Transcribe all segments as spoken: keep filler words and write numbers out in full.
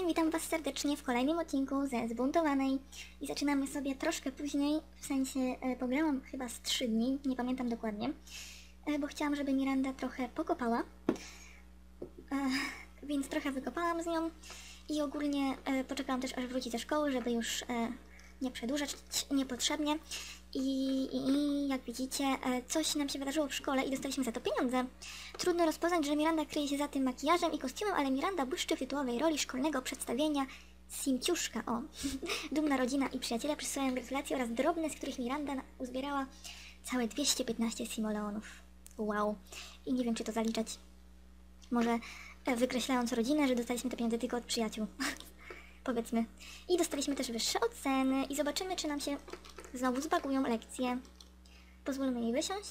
dzień, witam Was serdecznie w kolejnym odcinku ze Zbuntowanej i zaczynamy sobie troszkę później, w sensie e, pograłam chyba z trzy dni, nie pamiętam dokładnie, e, bo chciałam, żeby Miranda trochę pokopała, e, więc trochę wykopałam z nią i ogólnie e, poczekałam też, aż wróci ze szkoły, żeby już e, nie przedłużać niepotrzebnie. I, i, I jak widzicie, e, coś nam się wydarzyło w szkole i dostaliśmy za to pieniądze. Trudno rozpoznać, że Miranda kryje się za tym makijażem i kostiumem, ale Miranda błyszczy w tytułowej roli szkolnego przedstawienia Simciuszka. O, dumna rodzina i przyjaciele przysyłają gratulacje oraz drobne, z których Miranda uzbierała całe dwieście piętnaście simoleonów. Wow. I nie wiem, czy to zaliczać. Może e, wykreślając rodzinę, że dostaliśmy te pieniądze tylko od przyjaciół. Powiedzmy. I dostaliśmy też wyższe oceny i zobaczymy, czy nam się znowu zbagują lekcje. Pozwólmy jej wysiąść.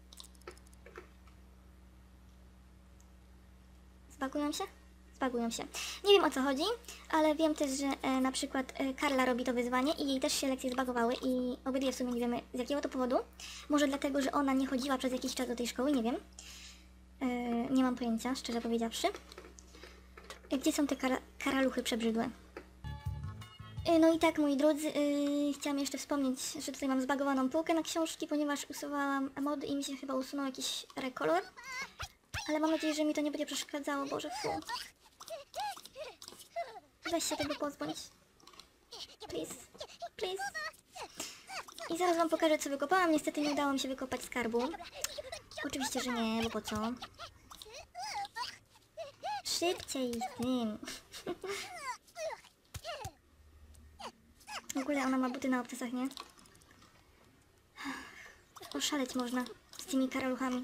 Zbagują się? Zbagują się. Nie wiem, o co chodzi, ale wiem też, że e, na przykład e, Karla robi to wyzwanie i jej też się lekcje zbagowały i obydwie w sumie nie wiemy, z jakiego to powodu. Może dlatego, że ona nie chodziła przez jakiś czas do tej szkoły, nie wiem. E, nie mam pojęcia, szczerze powiedziawszy. E, gdzie są te kara karaluchy przebrzydłe? No i tak, moi drodzy, yy, chciałam jeszcze wspomnieć, że tutaj mam zbagowaną półkę na książki, ponieważ usuwałam mody i mi się chyba usunął jakiś rekolor. Ale mam nadzieję, że mi to nie będzie przeszkadzało, Boże, fu. Weź się tego pozbądź. Please, please. I zaraz wam pokażę, co wykopałam. Niestety nie udało mi się wykopać skarbu. Oczywiście, że nie, bo po co? Szybciej z tym. W ogóle ona ma buty na obcasach, nie? Oszaleć można z tymi karaluchami.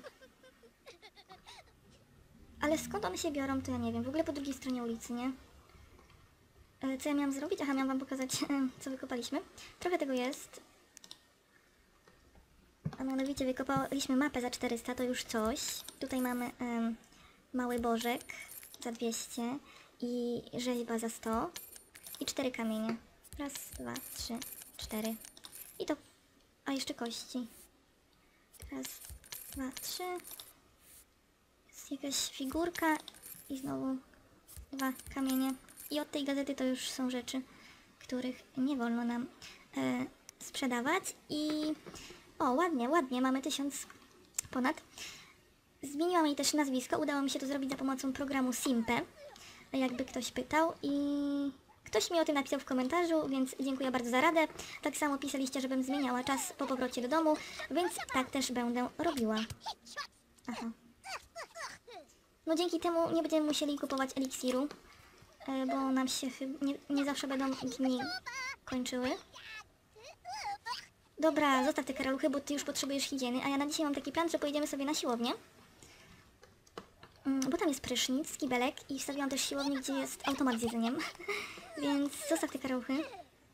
Ale skąd one się biorą, to ja nie wiem. W ogóle po drugiej stronie ulicy, nie? E, co ja miałam zrobić? Aha, miałam wam pokazać, co wykopaliśmy. Trochę tego jest. A mianowicie wykopaliśmy mapę za czterysta, to już coś. Tutaj mamy um, mały bożek za dwieście i rzeźba za sto. I cztery kamienie. Raz, dwa, trzy, cztery. I to... A jeszcze kości. Raz, dwa, trzy. Jest jakaś figurka. I znowu dwa kamienie. I od tej gazety to już są rzeczy, których nie wolno nam e, sprzedawać. I... O, ładnie, ładnie. Mamy tysiąc ponad. Zmieniłam jej też nazwisko. Udało mi się to zrobić za pomocą programu Simpe. Jakby ktoś pytał. I... Ktoś mi o tym napisał w komentarzu, więc dziękuję bardzo za radę. Tak samo pisaliście, żebym zmieniała czas po powrocie do domu, więc tak też będę robiła. Aha. No dzięki temu nie będziemy musieli kupować eliksiru, bo nam się chyba nie, nie zawsze będą dni kończyły. Dobra, zostaw te karaluchy, bo ty już potrzebujesz higieny, a ja na dzisiaj mam taki plan, że pojedziemy sobie na siłownię. Bo tam jest prysznic, kibelek i wstawiłam też siłownię, gdzie jest automat z jedzeniem. Więc zostaw te karaluchy.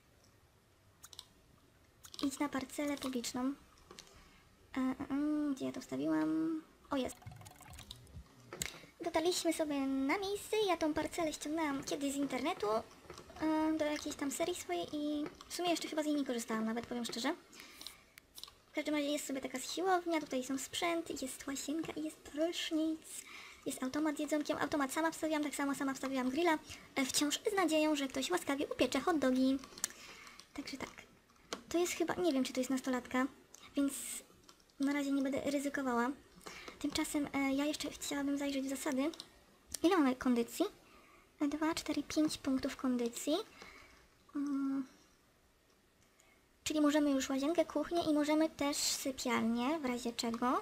Idź na parcelę publiczną. E, e, gdzie ja to wstawiłam? O, jest. Dotarliśmy sobie na miejsce. Ja tą parcelę ściągnęłam kiedyś z internetu e, do jakiejś tam serii swojej i w sumie jeszcze chyba z niej nie korzystałam, nawet powiem szczerze. W każdym razie jest sobie taka siłownia, tutaj są sprzęty, jest łazienka i jest prysznic. Jest automat z jedzonkiem, automat sama wstawiłam, tak samo sama wstawiłam grilla, e, wciąż z nadzieją, że ktoś łaskawie upiecze hot dogi. Także tak. To jest chyba, nie wiem, czy to jest nastolatka, więc na razie nie będę ryzykowała. Tymczasem e, ja jeszcze chciałabym zajrzeć w zasady. Ile mamy kondycji? dwa, cztery, pięć punktów kondycji. Hmm. Czyli możemy już łazienkę, kuchnię i możemy też sypialnię, w razie czego.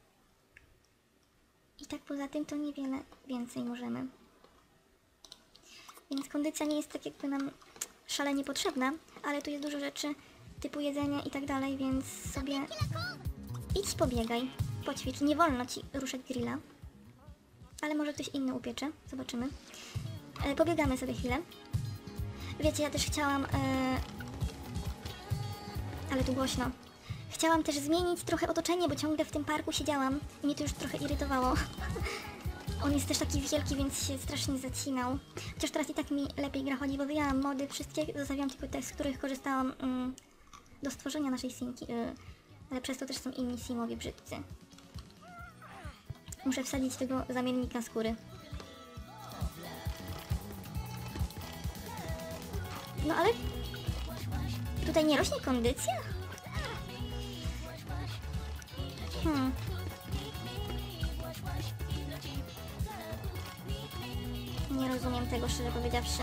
I tak poza tym to niewiele więcej możemy. Więc kondycja nie jest tak jakby nam szalenie potrzebna, ale tu jest dużo rzeczy typu jedzenie i tak dalej, więc sobie idź pobiegaj, poćwicz. Nie wolno ci ruszać grilla, ale może ktoś inny upiecze, zobaczymy. E, pobiegamy sobie chwilę. Wiecie, ja też chciałam... E... Ale tu głośno. Chciałam też zmienić trochę otoczenie, bo ciągle w tym parku siedziałam i mnie to już trochę irytowało. On jest też taki wielki, więc się strasznie zacinał. Chociaż teraz i tak mi lepiej gra chodzi, bo wyjęłam mody wszystkie, zostawiłam tylko te, z których korzystałam mm, do stworzenia naszej simki. Yy, ale przez to też są inni simowie brzydcy. Muszę wsadzić tego zamiennika skóry. No ale... Tutaj nie rośnie kondycja? Hmm. Nie rozumiem tego, szczerze powiedziawszy.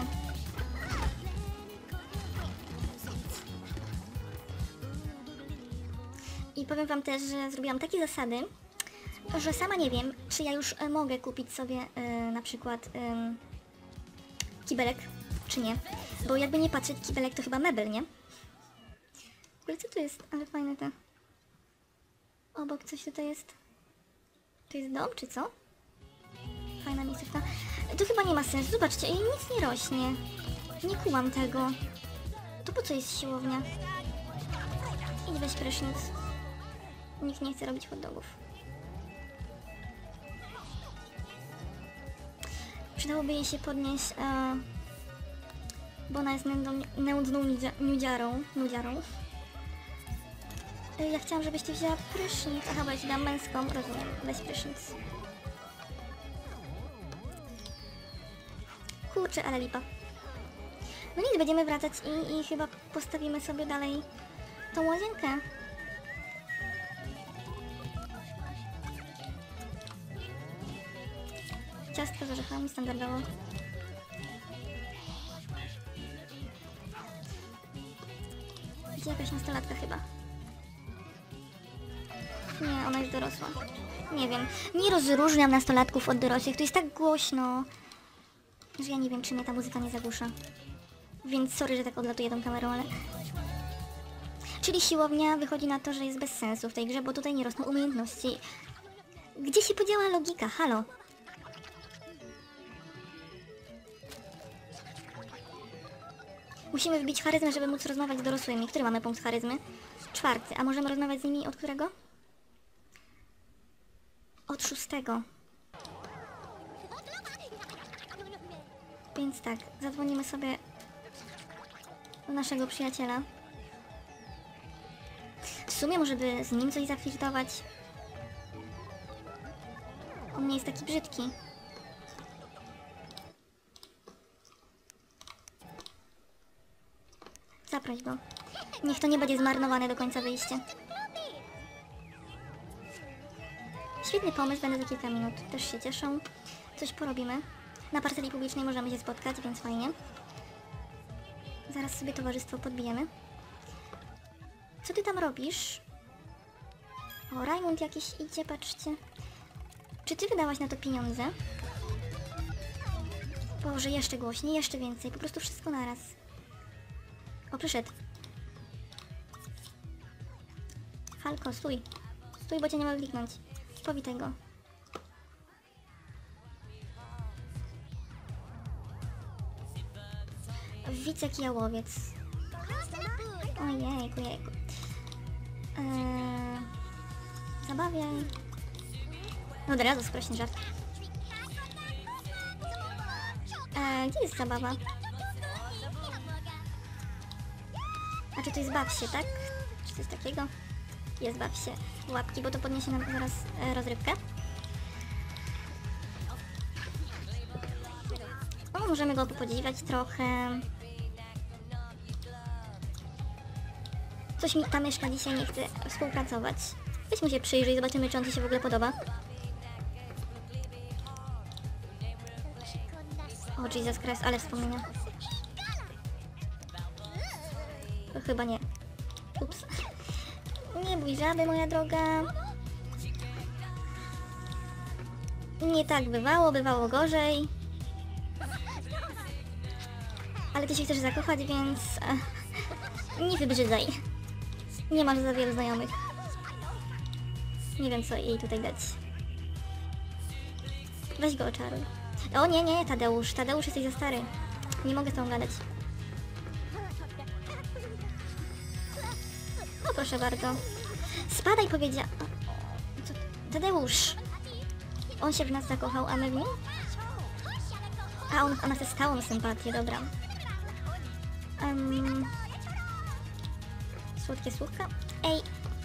I powiem wam też, że zrobiłam takie zasady, że sama nie wiem, czy ja już e, mogę kupić sobie e, na przykład e, kibelek, czy nie. Bo jakby nie patrzeć, kibelek to chyba mebel, nie? W ogóle co to jest? Ale fajne te... Obok coś tutaj jest. To jest dom, czy co? Fajna miejscówka. To chyba nie ma sensu. Zobaczcie, jej nic nie rośnie. Nie kumam tego. To po co jest siłownia? Idź weź prysznic. Nikt nie chce robić hot dogów. Przydałoby jej się podnieść, e, bo ona jest nędzną, nędzną nudziarą. nudziarą. E, ja chciałam, żebyś ty wzięła prysznic. Aha, bo ja ci dam męską. Rozumiem. Weź prysznic. Kurczę, ale lipa. No nic, będziemy wracać i, i chyba postawimy sobie dalej tą łazienkę. Ciastko z orzechami standardowo. Gdzie jakaś nastolatka chyba? Nie, ona jest dorosła. Nie wiem. Nie rozróżniam nastolatków od dorosłych. To jest tak głośno, że ja nie wiem, czy mnie ta muzyka nie zagłusza. Więc sorry, że tak odlatuję tą kamerą, ale... Czyli siłownia wychodzi na to, że jest bez sensu w tej grze, bo tutaj nie rosną umiejętności. Gdzie się podziała logika? Halo? Musimy wbić charyzmę, żeby móc rozmawiać z dorosłymi. Który mamy punkt charyzmy? Czwarty. A możemy rozmawiać z nimi od którego? Od szóstego. Więc tak, zadzwonimy sobie do naszego przyjaciela. W sumie może by z nim coś zaflirtować. On nie jest taki brzydki. Zaproś go. Niech to nie będzie zmarnowane do końca wyjście. Świetny pomysł, będę za kilka minut. Też się cieszą. Coś porobimy. Na parceli publicznej możemy się spotkać, więc fajnie. Zaraz sobie towarzystwo podbijemy. Co ty tam robisz? O, Rajmund jakiś idzie, patrzcie. Czy ty wydałaś na to pieniądze? Boże, jeszcze głośniej, jeszcze więcej. Po prostu wszystko naraz. O, przyszedł. Halko, stój. Stój, bo cię nie mogę kliknąć. Powitaj go. Wicek jałowiec. Ojejku, jejku. Eee, zabawiaj. No od razu sprośny żart. Eee, gdzie jest zabawa? A czy to jest baw się, tak? Czy coś takiego? Jest baw się. Łapki, bo to podniesie nam zaraz e, rozrywkę. O, możemy go podziwiać trochę. Coś mi ta myszka dzisiaj nie chce współpracować. Weźmy się przyjrzeć, zobaczymy, czy on ci się w ogóle podoba. O, Jesus Christ, ale wspomnienia. To chyba nie. Ups. Nie bój żaby, moja droga. Nie tak bywało, bywało gorzej. Ale ty się chcesz zakochać, więc... E, nie wybrzydzaj. Nie masz za wielu znajomych. Nie wiem, co jej tutaj dać. Weź go oczaruj. O nie, nie, Tadeusz. Tadeusz, jesteś za stary. Nie mogę z tą gadać. No proszę bardzo. Spadaj, powiedzia... Co? Tadeusz. On się w nas zakochał, a my w nim? A on, ona chce stałą sympatię, dobra. Um, słodkie słówka. Ej.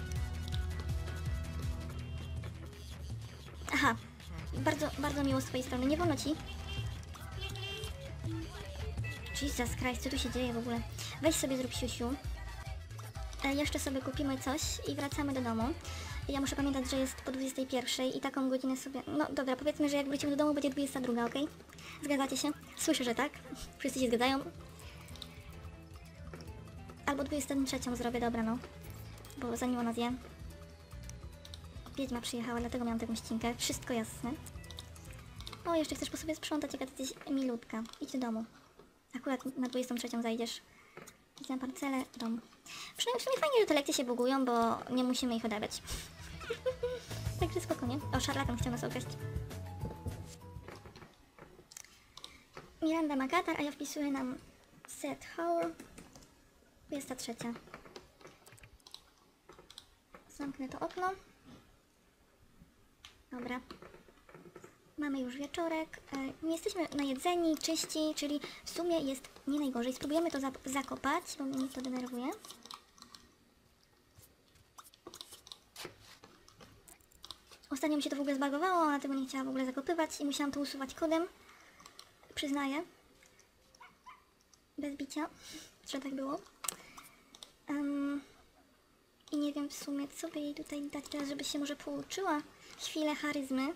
Aha. Bardzo, bardzo miło z twojej strony. Nie wolno ci. Jesus Christ, co tu się dzieje w ogóle? Weź sobie zrób siusiu. E, jeszcze sobie kupimy coś i wracamy do domu. Ja muszę pamiętać, że jest po dwudziestej pierwszej i taką godzinę sobie... No dobra, powiedzmy, że jak wrócimy do domu, będzie dwudziesta druga, okej? Zgadzacie się? Słyszę, że tak. Wszyscy się zgadzają. Albo dwudziestą trzecią zrobię, dobra no. Bo zanim ona zje. Wiedźma przyjechała, dlatego miałam taką ścinkę. Wszystko jasne. O, jeszcze chcesz po sobie sprzątać, jaka ty jesteś milutka. Idź do domu. Akurat na dwudziestą trzecią zajdziesz. Idź na parcelę, dom. Przynajmniej w sumie fajnie, że te lekcje się bugują, bo nie musimy ich odrabiać. Także spokojnie. O, szarlatan chciał nas okraść. Miranda ma katar, a ja wpisuję nam set hour. dwudziesta trzecia. Zamknę to okno. Dobra. Mamy już wieczorek. E, nie jesteśmy najedzeni, czyści, czyli w sumie jest nie najgorzej. Spróbujemy to za zakopać, bo mnie to denerwuje. Ostatnio mi się to w ogóle zbagowało, ona tego nie chciała w ogóle zakopywać i musiałam to usuwać kodem. Przyznaję. Bez bicia, że tak było. Um, I nie wiem w sumie, co by jej tutaj dać teraz, żeby się może pouczyła chwilę charyzmy.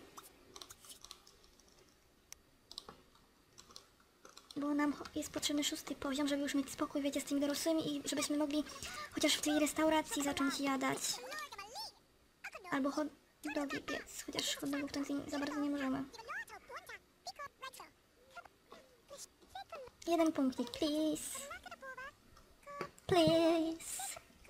Bo nam jest potrzebny szósty poziom, żeby już mieć spokój, wiecie, z tymi dorosłymi i żebyśmy mogli chociaż w tej restauracji zacząć jadać. Albo hot dogi piec, chociaż hot dogów to za bardzo nie możemy. Jeden punktik, please. Please.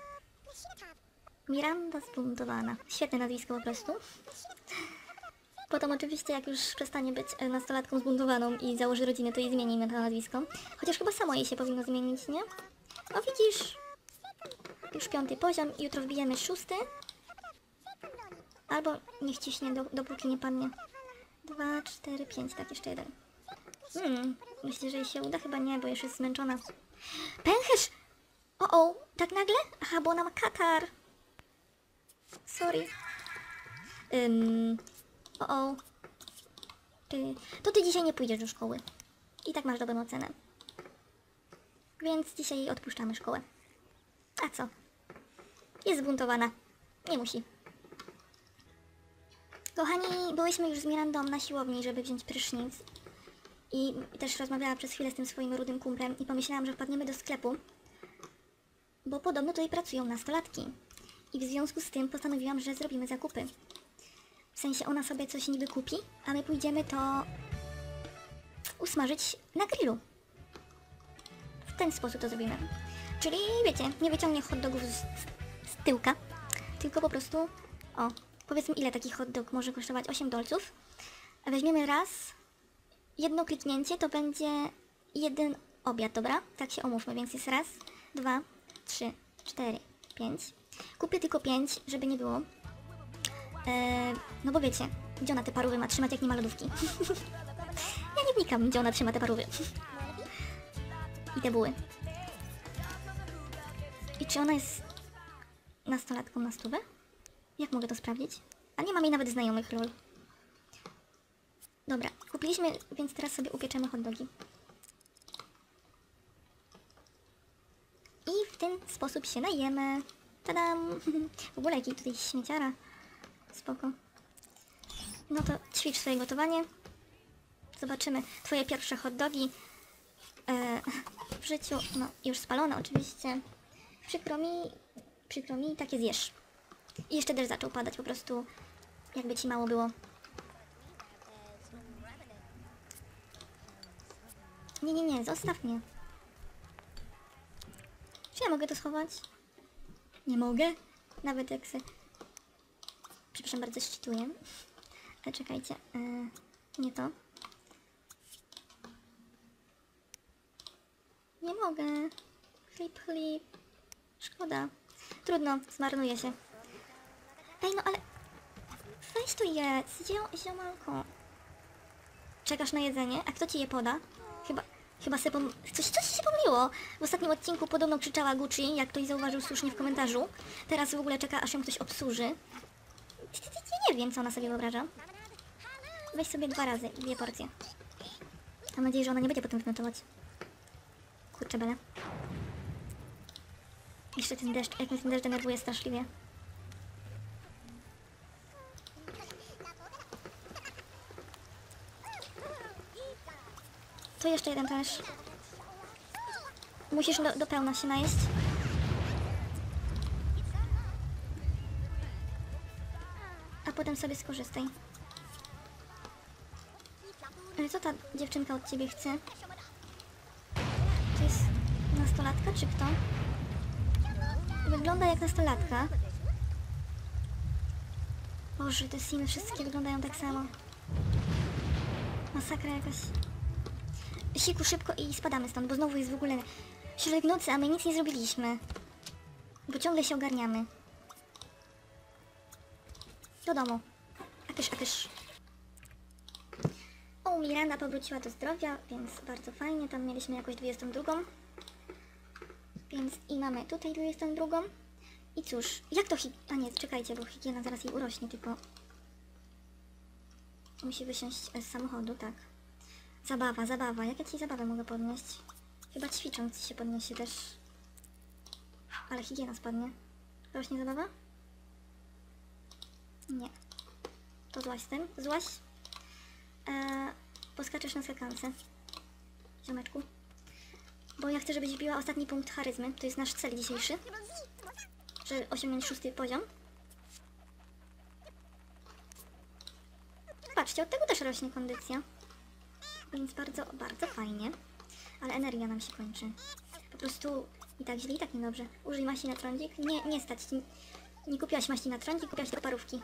Miranda zbuntowana. Świetne nazwisko po prostu. Potem oczywiście jak już przestanie być nastolatką zbuntowaną i założy rodzinę, to jej zmienimy to nazwisko. Chociaż chyba samo jej się powinno zmienić, nie? O widzisz, już piąty poziom, jutro wbijemy szósty. Albo niech ciśnie, do, dopóki nie padnie. Dwa, cztery, pięć, tak, jeszcze jeden. Hmm, myślę, że jej się uda? Chyba nie, bo już jest zmęczona. Pęcherz! O, o, tak nagle? Aha, bo ona ma katar. Sorry. Ym... O, o. Ty, to ty dzisiaj nie pójdziesz do szkoły. I tak masz dobrą ocenę. Więc dzisiaj jej odpuszczamy szkołę. A co? Jest zbuntowana. Nie musi. Kochani, byłyśmy już z Mirandą na siłowni, żeby wziąć prysznic. I też rozmawiałam przez chwilę z tym swoim rudym kumplem i pomyślałam, że wpadniemy do sklepu. Bo podobno tutaj pracują nastolatki. I w związku z tym postanowiłam, że zrobimy zakupy. W sensie ona sobie coś niby kupi, a my pójdziemy to usmażyć na grillu. W ten sposób to zrobimy. Czyli wiecie, nie wyciągnie hot dogów z, z tyłka, tylko po prostu, o, powiedzmy ile taki hot dog może kosztować? osiem dolców. A weźmiemy raz, jedno kliknięcie to będzie jeden obiad, dobra? Tak się omówmy, więc jest raz, dwa, trzy, cztery, pięć. Kupię tylko pięć, żeby nie było. Eee, no bo wiecie, gdzie ona te parówy ma trzymać, jak nie ma lodówki? Ja nie wnikam, gdzie ona trzyma te parówy. I te buły. I czy ona jest nastolatką na stówę? Jak mogę to sprawdzić? A nie mam jej nawet znajomych, lol. Dobra, kupiliśmy, więc teraz sobie upieczemy hot dogi. I w ten sposób się najemy. Tadam! W ogóle jaki tutaj śmieciara. Spoko. No to ćwicz swoje gotowanie. Zobaczymy twoje pierwsze hot dogi e, w życiu. No, już spalone oczywiście. Przykro mi, przykro mi, takie zjesz. I jeszcze deszcz zaczął padać, po prostu jakby ci mało było. Nie, nie, nie, zostaw mnie. Czy ja mogę to schować? Nie mogę. Nawet jak se... Przepraszam bardzo, szczytuję. Ale czekajcie. Yy, nie to. Nie mogę. Flip, flip. Szkoda. Trudno, zmarnuje się. Ej, no ale... Weź to jedz, zio ziomalko. Czekasz na jedzenie? A kto ci je poda? Chyba... Chyba se pom... Coś, coś się pomyliło. W ostatnim odcinku podobno krzyczała Gucci, jak ktoś zauważył słusznie w komentarzu. Teraz w ogóle czeka, aż ją ktoś obsłuży. Ja nie wiem, co ona sobie wyobraża. Weź sobie dwa razy, dwie porcje. Mam nadzieję, że ona nie będzie potem wymiotować. Kurczę bele. Jeszcze ten deszcz, jak mnie ten deszcz denerwuje straszliwie. To jeszcze jeden talerz. Musisz do, do pełna się najeść. A potem sobie skorzystaj. Ale co ta dziewczynka od ciebie chce? To jest nastolatka czy kto? Wygląda jak nastolatka. Boże, te simy wszystkie wyglądają tak samo. Masakra jakaś. Siku, szybko i spadamy stąd, bo znowu jest w ogóle środek nocy, a my nic nie zrobiliśmy. Bo ciągle się ogarniamy. Do domu. Akysz, akysz. O, Miranda powróciła do zdrowia, więc bardzo fajnie. Tam mieliśmy jakoś dwudziestą drugą. Więc i mamy tutaj dwudziestą drugą. I cóż, jak to hi... A nie, czekajcie, bo higiena zaraz jej urośnie, tylko... Musi wysiąść z samochodu, tak. Zabawa, zabawa. Jak ja ci zabawę mogę podnieść? Chyba ćwicząc się podniesie też. Ale higiena spadnie. Rośnie zabawa? Nie. To złaś z tym. Złaś. Eee, poskaczesz na skakance. Ziomeczku. Bo ja chcę, żebyś wbiła ostatni punkt charyzmy. To jest nasz cel dzisiejszy. Żeby osiągnąć szósty poziom. Patrzcie, od tego też rośnie kondycja. Więc bardzo, bardzo fajnie. Ale energia nam się kończy. Po prostu i tak źle, i tak niedobrze. Użyj maści na trądzik. Nie, nie stać. Nie, nie kupiłaś maści na trądzik, kupiłaś te parówki.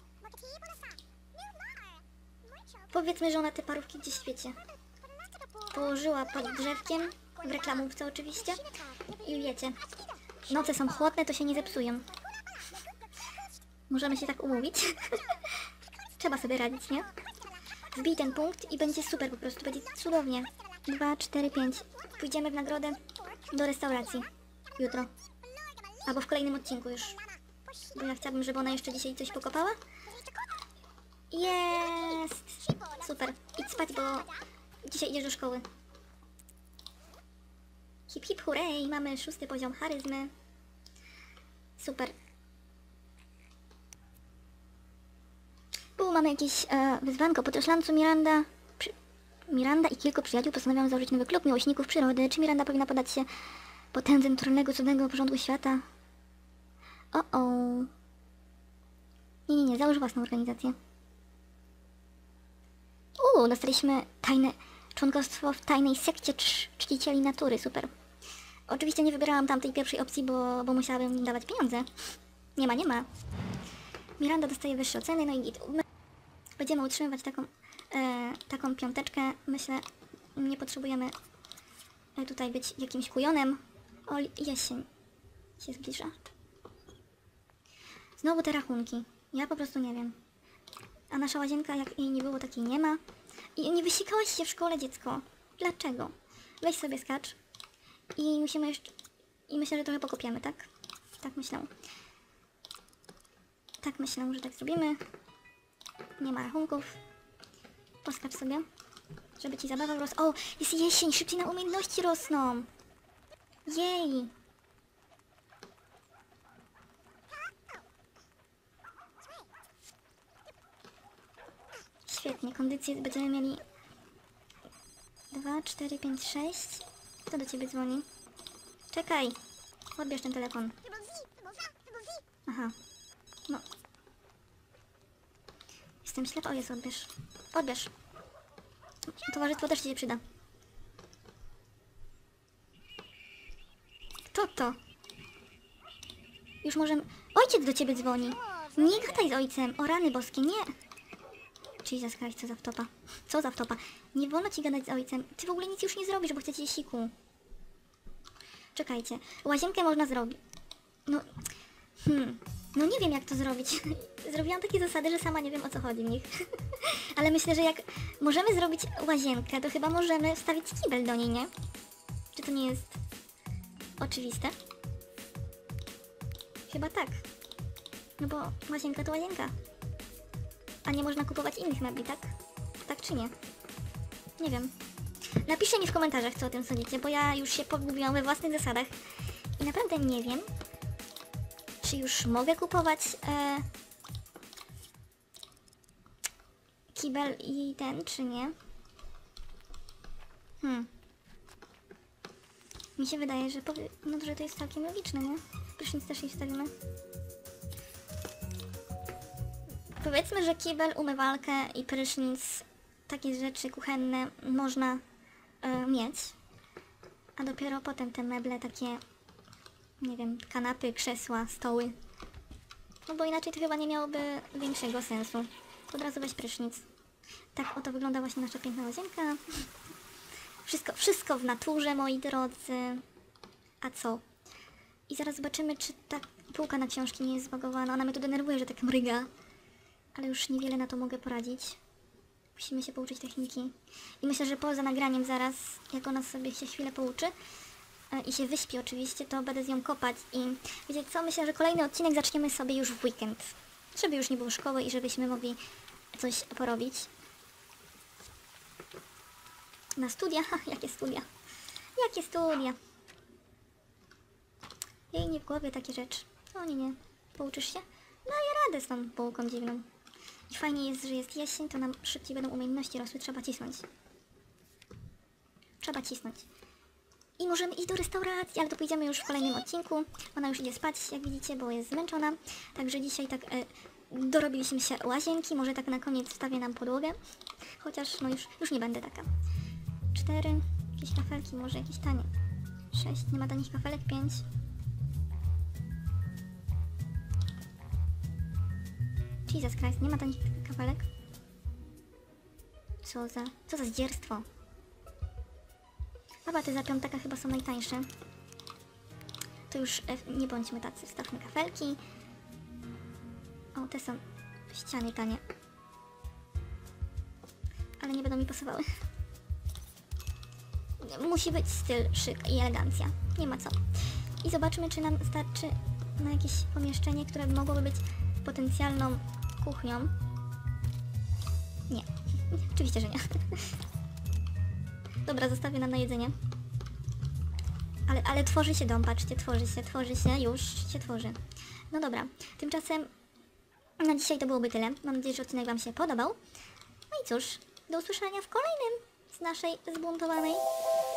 Powiedzmy, że ona te parówki gdzieś w świecie położyła pod drzewkiem. W reklamówce oczywiście. I wiecie, noce są chłodne, to się nie zepsują. Możemy się tak umówić. Trzeba sobie radzić, nie? Wbij ten punkt i będzie super po prostu, będzie cudownie. Dwa, cztery, pięć. Pójdziemy w nagrodę do restauracji. Jutro. Albo w kolejnym odcinku już. Bo ja chciałabym, żeby ona jeszcze dzisiaj coś pokopała. Jest! Super. Idź spać, bo dzisiaj idziesz do szkoły. Hip hip hurray! Mamy szósty poziom charyzmy. Super. Tu mamy jakieś e, wyzwanko. Po szlancu Miranda... Przy, Miranda i kilku przyjaciół postanawiają założyć nowy klub miłośników przyrody. Czy Miranda powinna podać się potędze naturalnego, cudnego porządku świata? O, o. Nie, nie, nie. Załóż własną organizację. Uuu, dostaliśmy tajne członkostwo w tajnej sekcie cz czcicieli natury. Super. Oczywiście nie wybierałam tamtej pierwszej opcji, bo, bo musiałabym im dawać pieniądze. Nie ma, nie ma. Miranda dostaje wyższe oceny, no i git. Będziemy utrzymywać taką, e, taką piąteczkę. Myślę, nie potrzebujemy e, tutaj być jakimś kujonem. O, jesień się zbliża. Znowu te rachunki. Ja po prostu nie wiem. A nasza łazienka, jak jej nie było, takiej nie ma. I nie wysikałaś się w szkole, dziecko. Dlaczego? Weź sobie skacz. I musimy jeszcze... I myślę, że trochę pokopiemy, tak? Tak myślę. Tak myślę, że tak zrobimy. Nie ma rachunków. Poskacz sobie. Żeby ci zabawa rosła. O! Jest jesień! Szybciej na umiejętności rosną! Jej! Świetnie. Kondycję będziemy mieli... Dwa, cztery, pięć, sześć. Kto do ciebie dzwoni? Czekaj! Odbierz ten telefon. Aha. No. Jestem ślepa. O, jest, odbierz. Odbierz. Towarzystwo też ci się przyda. Kto to? Już możemy... Ojciec do ciebie dzwoni. Nie gadaj z ojcem. O rany boskie, nie. Jesus Christ, co za wtopa. Co za wtopa. Nie wolno ci gadać z ojcem. Ty w ogóle nic już nie zrobisz, bo chcecie siku. Czekajcie. Łazienkę można zrobić. No... Hmm... No nie wiem, jak to zrobić. Zrobiłam takie zasady, że sama nie wiem, o co chodzi w nich. Ale myślę, że jak możemy zrobić łazienkę, to chyba możemy wstawić kibel do niej, nie? Czy to nie jest oczywiste? Chyba tak. No bo łazienka to łazienka. A nie można kupować innych mebli, tak? Tak czy nie? Nie wiem. Napiszcie mi w komentarzach, co o tym sądzicie, bo ja już się pogubiłam we własnych zasadach i naprawdę nie wiem, czy już mogę kupować e, kibel i ten, czy nie. Hmm. Mi się wydaje, że, powie... no, że to jest całkiem logiczne, nie? Prysznic też nie wstawimy. Powiedzmy, że kibel, umywalkę i prysznic, takie rzeczy kuchenne można y, mieć. A dopiero potem te meble, takie, nie wiem, kanapy, krzesła, stoły. No bo inaczej to chyba nie miałoby większego sensu. Od razu weź prysznic. Tak oto wygląda właśnie nasza piękna łazienka. Wszystko, wszystko w naturze, moi drodzy. A co? I zaraz zobaczymy, czy ta półka na książki nie jest zbagowana. Ona mnie tu denerwuje, że tak mryga. Ale już niewiele na to mogę poradzić. Musimy się pouczyć techniki. I myślę, że poza nagraniem zaraz, jak ona sobie się chwilę pouczy e, i się wyśpi oczywiście, to będę z nią kopać. I wiecie co? Myślę, że kolejny odcinek zaczniemy sobie już w weekend. Żeby już nie było szkoły i żebyśmy mogli coś porobić. Na studia? Ha, jakie studia? Jakie studia? Jej nie w głowie takie rzeczy. O nie, nie. Pouczysz się? No ja radę z tą półką dziwną. I fajnie jest, że jest jesień, to nam szybciej będą umiejętności rosły. Trzeba cisnąć. Trzeba cisnąć. I możemy iść do restauracji, ale to pójdziemy już w kolejnym odcinku. Ona już idzie spać, jak widzicie, bo jest zmęczona. Także dzisiaj tak e, dorobiliśmy się łazienki. Może tak na koniec wstawię nam podłogę. Chociaż no już, już nie będę taka. Cztery. Jakieś kafelki, może jakieś tanie. Sześć. Nie ma tanich kafelek. Pięć. Jesus Christ, nie ma tanich kafelek. Co za... Co za zdzierstwo. Rabaty za piątaka chyba są najtańsze. To już e, nie bądźmy tacy. Stawmy kafelki. O, te są ściany tanie. Ale nie będą mi pasowały. Musi być styl, szyk i elegancja. Nie ma co. I zobaczmy, czy nam starczy na jakieś pomieszczenie, które mogłoby być potencjalną kuchnią. Nie. Oczywiście, że nie. Dobra, zostawię nam na jedzenie. Ale, ale tworzy się dom, patrzcie, tworzy się, tworzy się, już się tworzy. No dobra, tymczasem na dzisiaj to byłoby tyle. Mam nadzieję, że odcinek Wam się podobał. No i cóż, do usłyszenia w kolejnym z naszej zbuntowanej